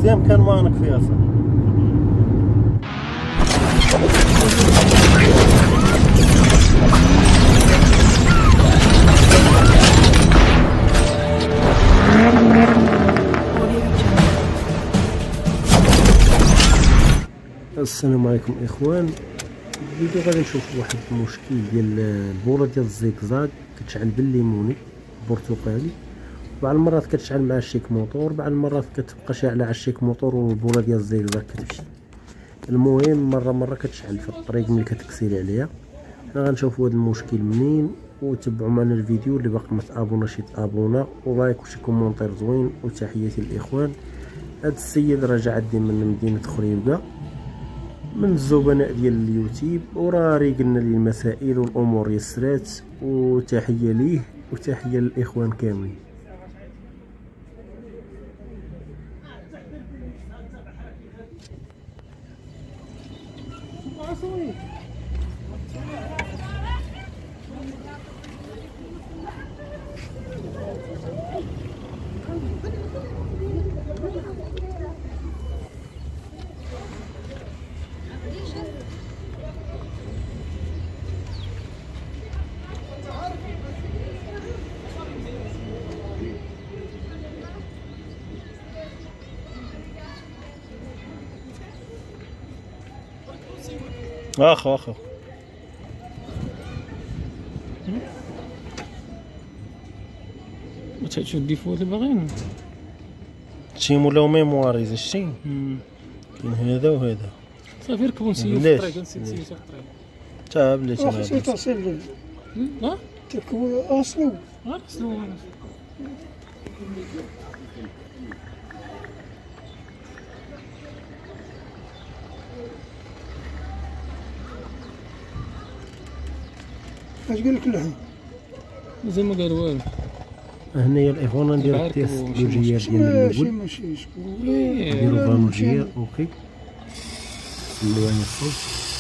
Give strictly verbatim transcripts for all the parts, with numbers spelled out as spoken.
دوزيام كان مانك فيها صح. السلام عليكم اخوان. الفيديو غادي نشوف واحد المشكل ديال البوله ديال الزيكزاك كتشعل بالليموني البرتقالي، بعض المرات كتشعل مع الشيك موتور، بعض المرات كتبقى شاعله على الشيك موتور والبوله ديال الزيكزاك كتمشي. المهم مره مره كتشعل في الطريق ملي كتكسيري عليها. حنا غنشوفوا هذا المشكل منين، وتبعوا معنا الفيديو. اللي باقي ما تابوناش يتابونا، ولايك وشي كومونتير زوين. وتحياتي للاخوان. هذا السيد راه جا عندي من مدينه خريبكه من الزبناء ديال اليوتيوب، وراه ريقلنا لي المسائل والامور يسرات، وتحيه ليه وتحيه للاخوان كاملين. اخو اخو ما تشوف الديفو اللي باغيين شي مولاو ميمواريز شتي. كاين هذا وهذا صافي ركبوا نسيو في الطريق نسيت في الطريق تا بلاتي ما خصو تصل ها تركبوا اصلو غير اصلو اش قال لك اللحم مازال ما قال والو. هنايا الاخوان نديرو التيست لوجيير ديال الاول، ماشي ماشي نديرو فالوجيير اوكي اللوان الصوت.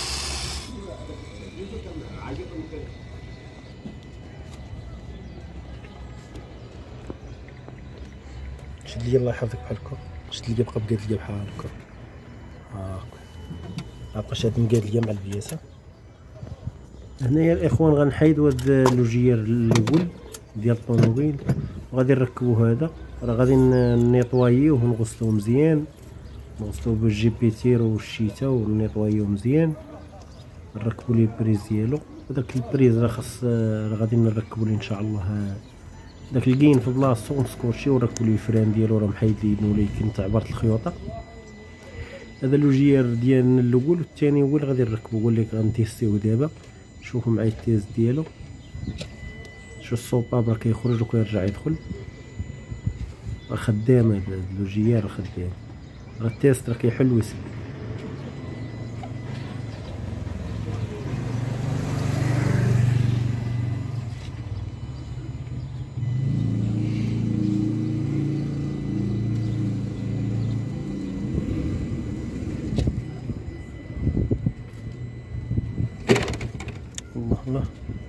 شد لي الله يحفظك بحال هكا، شد لي بقى بقات لي بحال هكا هاكا، مابقاش هاد مقاد ليا مع البياسه. هنايا الاخوان غنحيدو هاد اللوجيير الاول ديال الطوموبيل، وغادي نركبو هذا. راه غادي نيطوايوه ونغسلوه مزيان، نغسلوه بالجيبيتير والشيتا ونيطوايوه مزيان. نركبو ليه البريز ديالو، وداك البريز راه خاص راه غادي نركبو ليه ان شاء الله داك الكين في بلاصتو، ونسكوتشي ونركبو ليه الفران ديالو. راه محيد ليه ولكن تعبرت الخيوطه. هذا اللوجيير ديالنا الاول، والثاني هو اللي غادي نركبو، هو اللي غنتيستيوه دابا. شوفوا معايا التيست ديالو، شو الصوباب راه كيخرج وكيرجع يدخل. راه خدام هذا اللوجيير، راه خدام، راه التيست راه كيحل ويسد. الله الله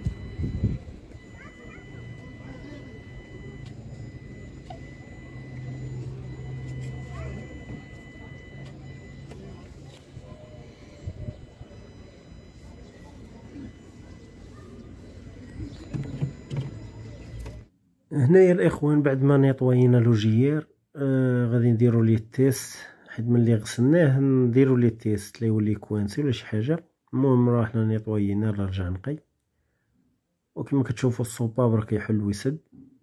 هنايا الاخوان بعد ما نيطوينا لوجيير آه غادي نديرو ليه التيست، حيت ملي غسلناه نديرو ليه التيست لا يولي كوانسي ولا شي حاجه. المهم راه حنا نيطوينا، راه رجع نقي، وكما كتشوفوا الصوباب راه كيحل ويسد.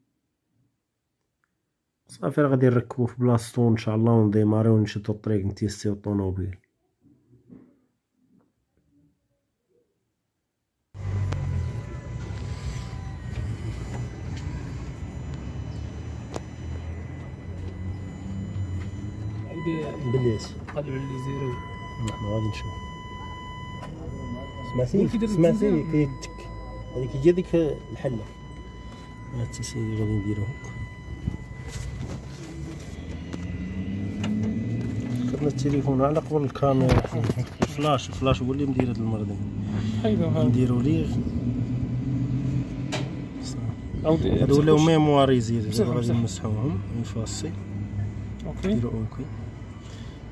صافي راه غادي نركبو في بلاصتو ان شاء الله، ونديماريو ونشدو الطريق نتيستيو الطونوبيل. بليت قلب على لي زيرو. نحن غادي نشوف. سمعتي سمعتي كيتك هذيك هي ديك الحله. هاد سيدي غادي نديرو هكا. كنا التليفون على قبل الكاميرا، الفلاش الفلاش هو اللي مدير هاد المرض. حيدو نديرو ليه عاودي هادو ولاو ميمواريزي، غادي نمسحوهم نفاسي. اوكي نديرو اوكي.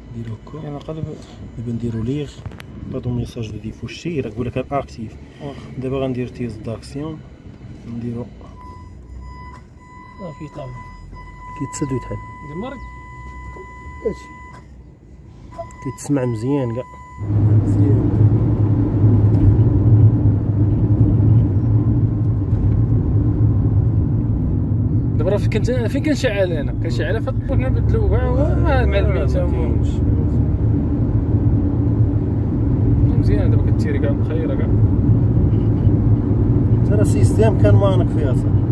نديرو هكا. انا قلب دابا نديرو ليغ طون ميساج دو ديفوشي راه كيقول لك اكتيف. دابا غندير تيز داكسيون نديرو صافي طاب كيتسد ويتحل دير مرق هادشي كيتسمع مزيان كاع. مزيان. دابا راه كنت فين كنشعل انا كنشعل فهاد كنا نبدلو كاع مع المعلمين تا هما مزيان. دابا كتيري كاع بخير كاع. ترى السيستيم كان مانك فيها صح.